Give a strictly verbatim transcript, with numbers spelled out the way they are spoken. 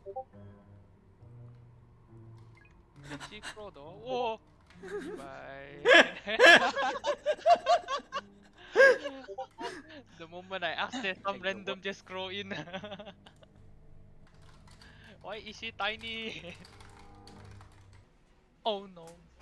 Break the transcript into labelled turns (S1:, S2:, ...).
S1: Did she crawl though? Whoa! Bye. The moment I access, some random just scroll in. Why is she tiny? Oh no.